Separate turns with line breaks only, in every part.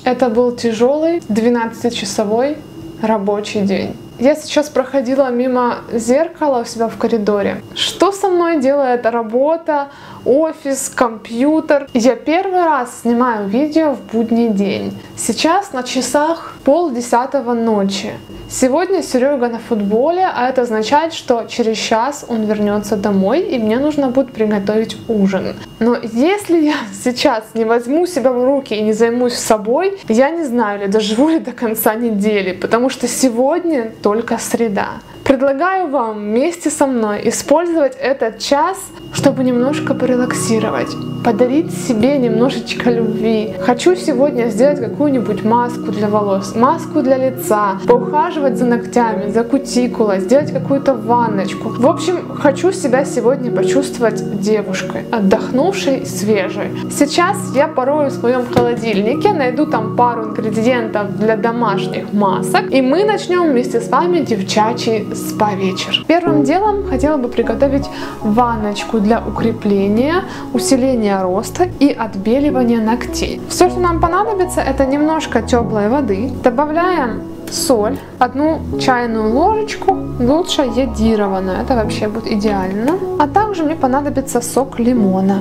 Это был тяжелый 12-часовой рабочий день. Я сейчас проходила мимо зеркала у себя в коридоре. Что со мной делает работа, офис, компьютер? Я первый раз снимаю видео в будний день. Сейчас на часах 9:30 ночи. Сегодня Серега на футболе, а это означает, что через час он вернется домой, и мне нужно будет приготовить ужин. Но если я сейчас не возьму себя в руки и не займусь собой, я не знаю, ли доживу ли до конца недели, потому что сегодня только среда. Предлагаю вам вместе со мной использовать этот час, чтобы немножко порелаксировать, подарить себе немножечко любви. Хочу сегодня сделать какую-нибудь маску для волос, маску для лица, поухаживать за ногтями, за кутикулой, сделать какую-то ванночку. В общем, хочу себя сегодня почувствовать девушкой, отдохнувшей и свежей. Сейчас я порою в своем холодильнике, найду там пару ингредиентов для домашних масок, и мы начнем вместе с вами девчачий спа-вечер. Первым делом хотела бы приготовить ванночку для укрепления, усиления роста и отбеливания ногтей. Все, что нам понадобится, это немножко теплой воды. Добавляем соль, 1 чайную ложечку, лучше йодированную, это вообще будет идеально. А также мне понадобится сок лимона.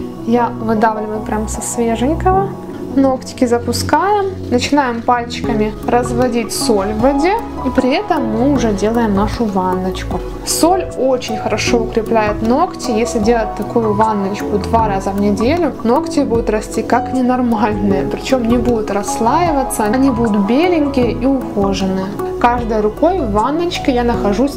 Я выдавливаю прям со свеженького. Ногтики запускаем, начинаем пальчиками разводить соль в воде, и при этом мы уже делаем нашу ванночку. Соль очень хорошо укрепляет ногти. Если делать такую ванночку 2 раза в неделю, ногти будут расти как ненормальные, причем не будут расслаиваться, они будут беленькие и ухоженные. Каждой рукой в ванночке я нахожусь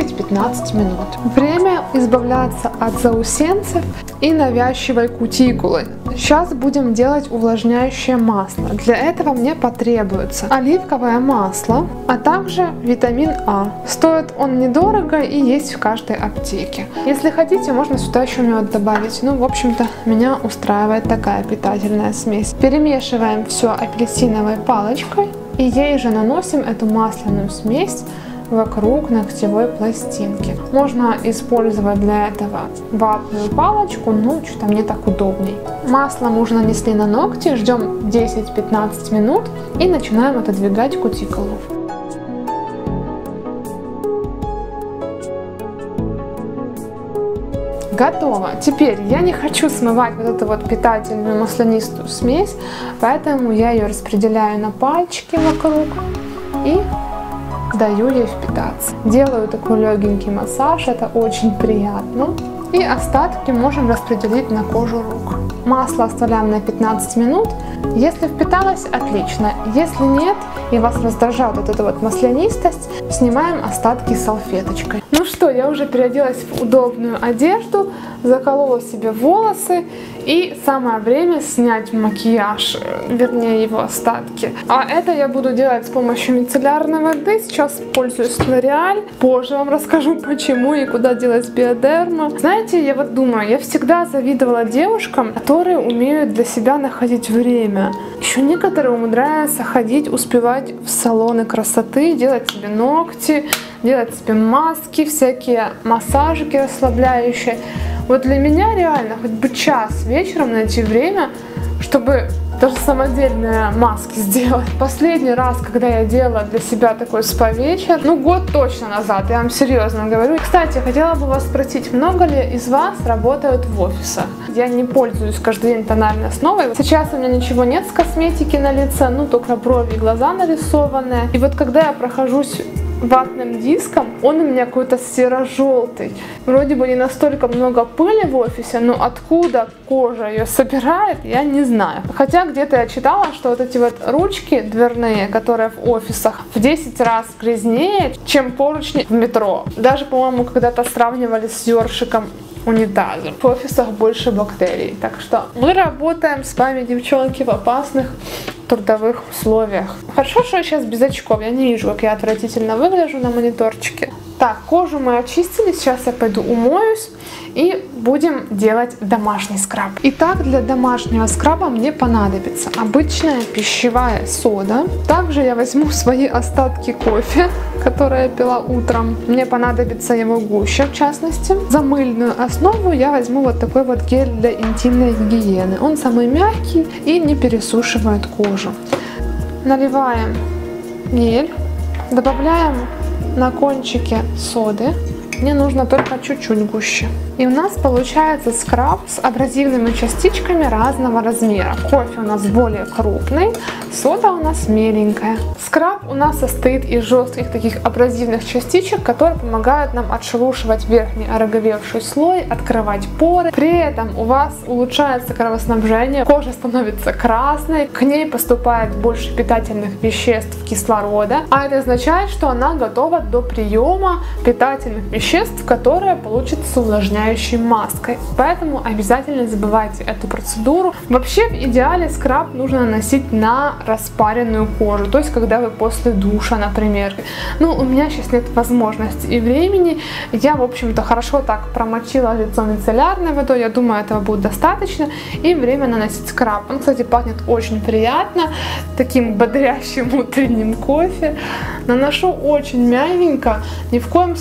10-15 минут. Время избавляться от заусенцев и навязчивой кутикулы. Сейчас будем делать увлажняющее масло. Для этого мне потребуется оливковое масло, а также витамин А. Стоит он недорого и есть в каждой аптеке. Если хотите, можно сюда еще мед добавить. Ну, в общем-то, меня устраивает такая питательная смесь. Перемешиваем все апельсиновой палочкой и ей же наносим эту масляную смесь вокруг ногтевой пластинки. Можно использовать для этого ватную палочку, но что-то мне так удобней. Масло мы уже нанесли на ногти, ждем 10-15 минут и начинаем отодвигать кутикулу. Готово. Теперь я не хочу смывать вот эту вот питательную маслянистую смесь, поэтому я ее распределяю на пальчики вокруг и даю ей впитаться. Делаю такой легенький массаж, это очень приятно. И остатки можем распределить на кожу рук. Масло оставляем на 15 минут. Если впиталось, отлично. Если нет и вас раздражает вот эта вот маслянистость, снимаем остатки салфеточкой. Ну что, я уже переоделась в удобную одежду, заколола себе волосы, и самое время снять макияж, вернее его остатки. А это я буду делать с помощью мицеллярной воды. Сейчас пользуюсь L'Oréal. Позже вам расскажу, почему и куда делать биодерма. Знаете, я вот думаю, я всегда завидовала девушкам, которые умеют для себя находить время. Еще некоторые умудряются ходить, успевать в салоны красоты, делать себе ногти, делать себе маски, всякие массажики расслабляющие. Вот для меня реально хоть бы час вечером найти время, чтобы даже самодельные маски сделать. Последний раз, когда я делала для себя такой спа-вечер, ну год точно назад, я вам серьезно говорю. Кстати, хотела бы вас спросить, много ли из вас работают в офисах? Я не пользуюсь каждый день тональной основой. Сейчас у меня ничего нет с косметики на лице, ну только брови и глаза нарисованные. И вот когда я прохожусь ватным диском, он у меня какой-то серо-желтый. Вроде бы не настолько много пыли в офисе, но откуда кожа ее собирает, я не знаю. Хотя где-то я читала, что вот эти вот ручки дверные, которые в офисах, в 10 раз грязнее, чем поручни в метро. Даже, по-моему, когда-то сравнивали с ёршиком унитаза. В офисах больше бактерий. Так что мы работаем с вами, девчонки, в опасных трудовых условиях. Хорошо, что я сейчас без очков. Я не вижу, как я отвратительно выгляжу на мониторчике. Так, кожу мы очистили. Сейчас я пойду умоюсь и будем делать домашний скраб. Итак, для домашнего скраба мне понадобится обычная пищевая сода. Также я возьму свои остатки кофе, которые я пила утром. Мне понадобится его гуща, в частности. За мыльную основу я возьму вот такой вот гель для интимной гигиены. Он самый мягкий и не пересушивает кожу. Наливаем гель, добавляем на кончике соды. Мне нужно только чуть-чуть гуще. И у нас получается скраб с абразивными частичками разного размера. Кофе у нас более крупный, сода у нас меленькая. Скраб у нас состоит из жестких таких абразивных частичек, которые помогают нам отшелушивать верхний ороговевший слой, открывать поры. При этом у вас улучшается кровоснабжение, кожа становится красной, к ней поступает больше питательных веществ, кислорода. А это означает, что она готова до приема питательных веществ, которые получатся увлажняющей маской. Поэтому обязательно не забывайте эту процедуру. Вообще, в идеале скраб нужно наносить на распаренную кожу, то есть когда вы после душа, например. Ну, у меня сейчас нет возможности и времени. Я, в общем-то, хорошо так промочила лицо мицеллярной водой. Я думаю, этого будет достаточно. И время наносить скраб. Он, кстати, пахнет очень приятно, таким бодрящим утренним кофе. Наношу очень мягенько. Ни в коем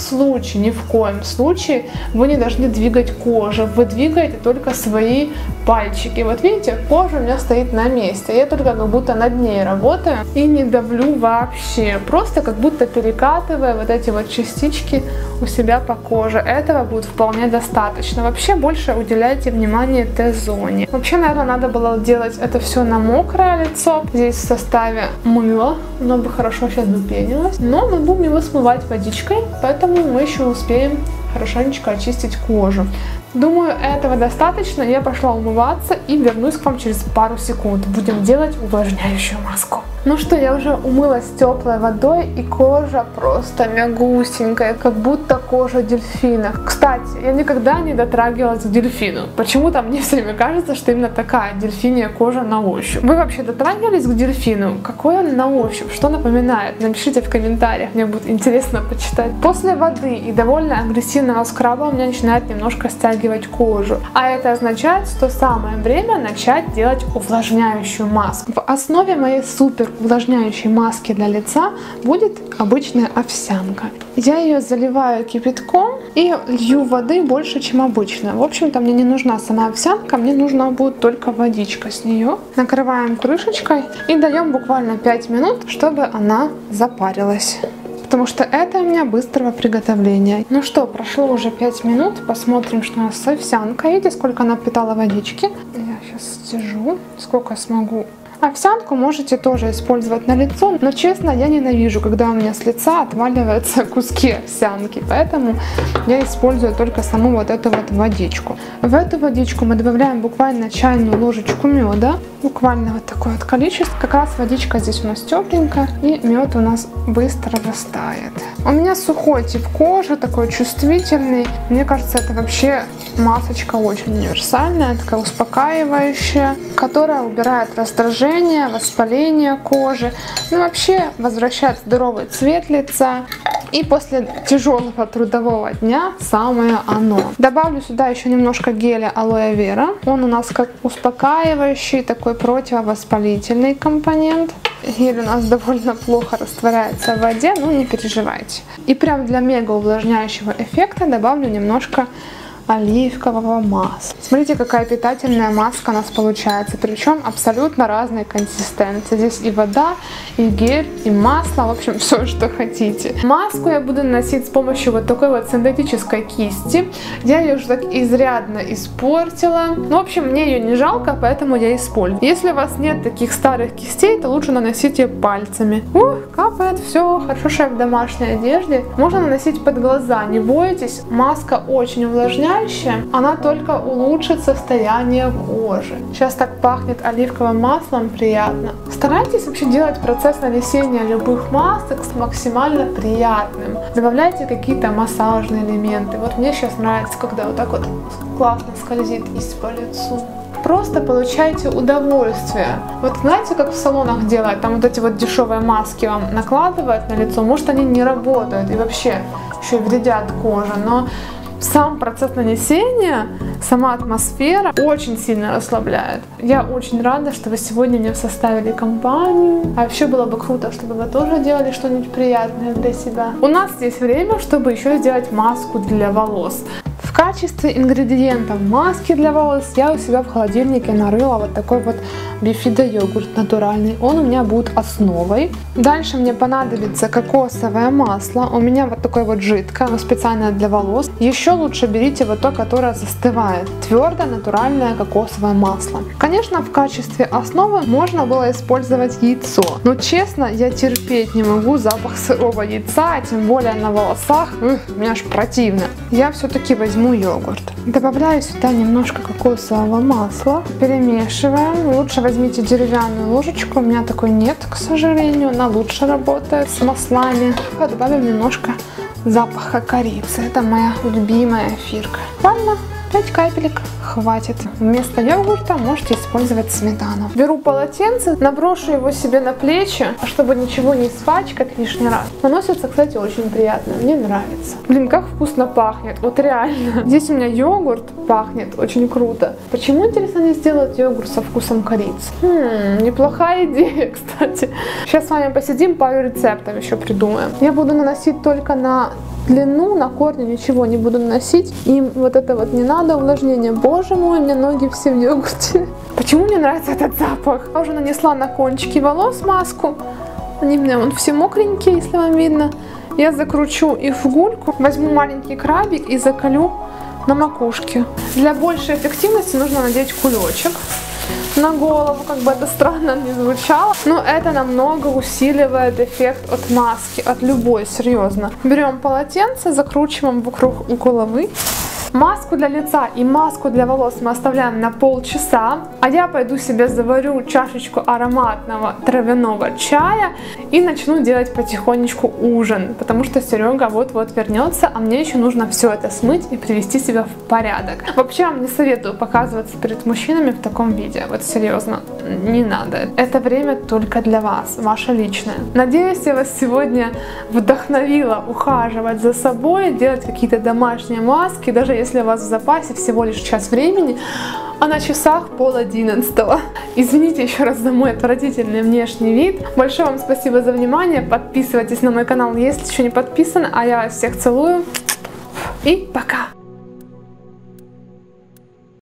случае вы не должны двигать кожу. Вы двигаете только свои пальчики. Вот видите, кожа у меня стоит на месте. Я только как будто над ней работаю и не давлю вообще. Просто как будто перекатывая вот эти вот частички у себя по коже. Этого будет вполне достаточно. Вообще больше уделяйте внимание Т-зоне. Вообще, наверное, надо было делать это все на мокрое лицо. Здесь в составе мыло. Оно бы хорошо сейчас бы пенилось. Но мы будем его смывать водичкой, поэтому мы еще успеем хорошенечко очистить кожу. Думаю, этого достаточно. Я пошла умываться и вернусь к вам через пару секунд. Будем делать увлажняющую маску. Ну что, я уже умылась теплой водой, и кожа просто мягусенькая, как будто кожа дельфина. Кстати, я никогда не дотрагивалась к дельфину. Почему-то мне все время кажется, что именно такая дельфинья кожа на ощупь. Вы вообще дотрагивались к дельфину? Какой он на ощупь? Что напоминает? Напишите в комментариях, мне будет интересно почитать. После воды и довольно агрессивного скраба у меня начинает немножко стягивать кожу. А это означает, что самое время начать делать увлажняющую маску. В основе моей супер увлажняющей маски для лица будет обычная овсянка. Я ее заливаю кипятком и лью воды больше, чем обычно. В общем-то, мне не нужна сама овсянка, мне нужна будет только водичка с нее. Накрываем крышечкой и даем буквально 5 минут, чтобы она запарилась. Потому что это у меня быстрого приготовления. Ну что, прошло уже 5 минут. Посмотрим, что у нас с овсянкой. Видите, сколько она впитала водички. Я сейчас стяжу, сколько смогу. Овсянку можете тоже использовать на лицо, но честно, я ненавижу, когда у меня с лица отваливаются куски овсянки, поэтому я использую только саму вот эту вот водичку. В эту водичку мы добавляем буквально чайную ложечку меда, буквально вот такое вот количество. Как раз водичка здесь у нас тепленькая, и мед у нас быстро растает. У меня сухой тип кожи, такой чувствительный. Мне кажется, это вообще масочка очень универсальная, такая успокаивающая, которая убирает раздражение, воспаление кожи, ну вообще возвращает здоровый цвет лица. И после тяжелого трудового дня самое оно. Добавлю сюда еще немножко геля алоэ вера. Он у нас как успокаивающий, такой противовоспалительный компонент. Гель у нас довольно плохо растворяется в воде, но не переживайте. И прям для мега увлажняющего эффекта добавлю немножко оливкового масла. Смотрите, какая питательная маска у нас получается, причем абсолютно разной консистенции. Здесь и вода, и гель, и масло, в общем, все, что хотите. Маску я буду наносить с помощью вот такой вот синтетической кисти. Я ее уже так изрядно испортила. Ну, в общем, мне ее не жалко, поэтому я использую. Если у вас нет таких старых кистей, то лучше наносите пальцами. Капает, все, хорошо, что я в домашней одежде. Можно наносить под глаза, не бойтесь. Маска очень увлажняет. Она только улучшит состояние кожи. Сейчас так пахнет оливковым маслом, приятно. Старайтесь вообще делать процесс нанесения любых масок максимально приятным. Добавляйте какие-то массажные элементы. Вот мне сейчас нравится, когда вот так вот классно скользит по лицу. Просто получайте удовольствие. Вот знаете, как в салонах делают, там вот эти вот дешевые маски вам накладывают на лицо, может они не работают и вообще еще и вредят коже, но сам процесс нанесения, сама атмосфера очень сильно расслабляет. Я очень рада, что вы сегодня мне составили компанию. А вообще было бы круто, чтобы вы тоже делали что-нибудь приятное для себя. У нас есть время, чтобы еще сделать маску для волос. В качестве ингредиентов маски для волос я у себя в холодильнике нарыла вот такой вот Бифидо йогурт натуральный. Он у меня будет основой. Дальше мне понадобится кокосовое масло. У меня вот такое вот жидкое, оно специально для волос. Еще лучше берите вот то, которое застывает. Твердое натуральное кокосовое масло. Конечно, в качестве основы можно было использовать яйцо. Но честно, я терпеть не могу запах сырого яйца, тем более на волосах. Мне аж противно. Я все-таки возьму йогурт. Добавляю сюда немножко кокосового масла. Перемешиваем. Лучше возьмите деревянную ложечку. У меня такой нет, к сожалению. Она лучше работает с маслами. Добавим немножко запаха корицы. Это моя любимая эфирка. Ладно, 5 капелек хватит. Вместо йогурта можете использовать сметану. Беру полотенце, наброшу его себе на плечи, чтобы ничего не испачкать лишний раз. Наносится, кстати, очень приятно. Мне нравится. Блин, как вкусно пахнет. Вот реально. Здесь у меня йогурт пахнет очень круто. Почему, интересно, не сделать йогурт со вкусом корицы? Неплохая идея, кстати. Сейчас с вами посидим, пару рецептов еще придумаем. Я буду наносить только на длину, на корни ничего не буду наносить. И вот это вот не надо увлажнение. Боже мой, у меня ноги все в йогурте. Почему мне нравится этот запах? Я уже нанесла на кончики волос маску. Они у меня вон все мокренькие, если вам видно. Я закручу их в гульку. Возьму маленький крабик и заколю на макушке. Для большей эффективности нужно надеть кулечек на голову, как бы это странно не звучало, но это намного усиливает эффект от маски, от любой, серьезно. Берем полотенце, закручиваем вокруг головы. Маску для лица и маску для волос мы оставляем на полчаса, а я пойду себе заварю чашечку ароматного травяного чая и начну делать потихонечку ужин, потому что Серега вот-вот вернется, а мне еще нужно все это смыть и привести себя в порядок. Вообще вам не советую показываться перед мужчинами в таком виде, вот серьезно, не надо. Это время только для вас, ваше личное. Надеюсь, я вас сегодня вдохновила ухаживать за собой, делать какие-то домашние маски, даже если у вас в запасе всего лишь час времени, а на часах 10:30. Извините еще раз за мой отвратительный внешний вид. Большое вам спасибо за внимание. Подписывайтесь на мой канал, если еще не подписаны. А я вас всех целую. И пока!